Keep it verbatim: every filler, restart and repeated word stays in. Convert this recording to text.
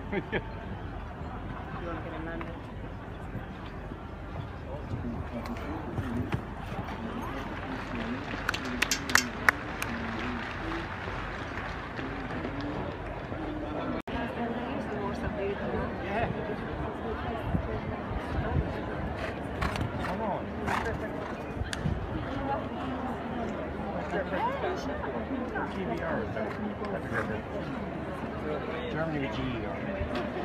You want to get amended? Yeah. Come on. G V R is that? Germany with G E R.